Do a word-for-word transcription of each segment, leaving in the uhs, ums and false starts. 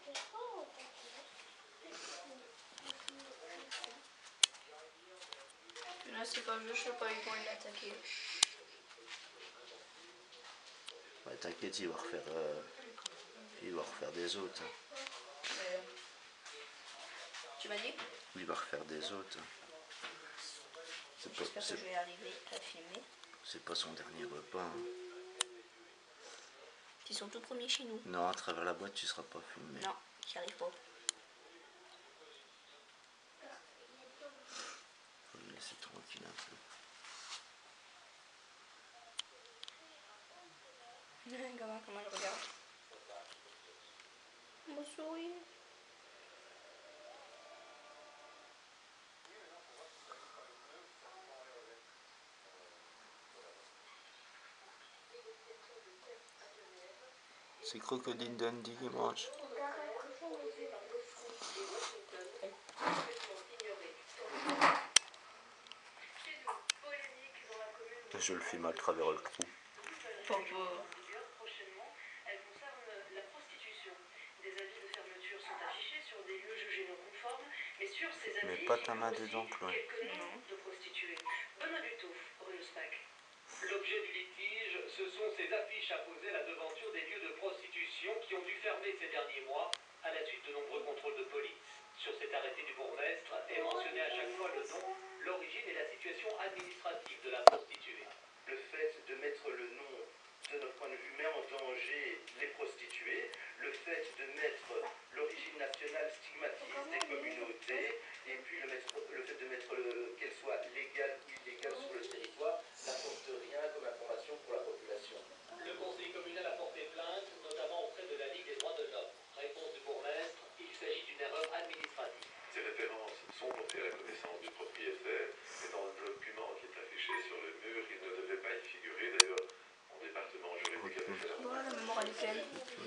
Là c'est pas le jeu, je sais pas, ils vont l'attaquer. Ouais, t'inquiète, il va refaire, euh, il va refaire des autres. Ouais. Tu m'as dit? Il va refaire des autres. J'espère que je vais arriver à filmer. C'est pas son dernier repas. Hein. Ils sont tout premiers chez nous. Non, à travers la boîte, tu seras pas filmé. Non, j'y arrive pas. Faut le laisser tranquille un peu. Comment, comment je regarde? Mon sourire. C'est Crocodile Dundee qui mange. Je le filme à travers le trou. Papa. Mets pas ta main dedans, Chloé. L'objet du litige, ce sont ces affiches apposées à la devanture des lieux de prostitution qui ont dû fermer ces derniers mois à la suite de nombreux contrôles de police. Sur cet arrêté du bourgmestre est mentionné à chaque fois le nom, l'origine et la situation administrative de la prostituée. Le fait de mettre le nom, de notre point de vue, met en danger les prostituées. Le fait de mettre l'origine nationale stigmatise des communautés. Et puis le, mettre, le fait de mettre qu'elle soit légale ou illégale sur le territoire n'apporte rien comme information pour la population. Le conseil communal a porté plainte, notamment auprès de la Ligue des droits de l'homme. Réponse du bourgmestre, il s'agit d'une erreur administrative. Ces références sont portées à la connaissance du propriétaire, et dans le document qui est affiché sur le mur, il ne devait pas y figurer. D'ailleurs, mon département juridique avait fait la Voilà, la mémoire à laquelle.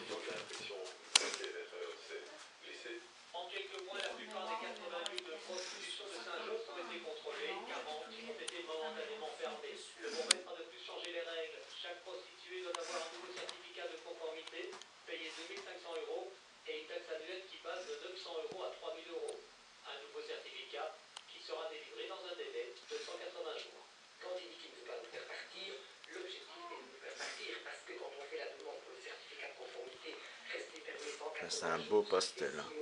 En quelques mois, la plupart des quatre-vingts lieux de prostitution de Saint-Just ont été contrôlés, quarante ont été momentanément fermés. Le bourgmestre a de plus changé les règles. Chaque prostituée doit avoir un nouveau certificat de conformité, payer deux mille cinq cents euros, et une taxe annuelle qui passe de neuf cents euros à trois mille euros. Un nouveau certificat qui sera délivré dans un délai de cent quatre-vingts jours. Quand il dit qu'il ne veut pas nous faire partir, l'objectif est de nous faire partir, parce que quand on fait la demande pour le certificat de conformité, rester fermé cent quatre-vingts jours. C'est un beau pastel.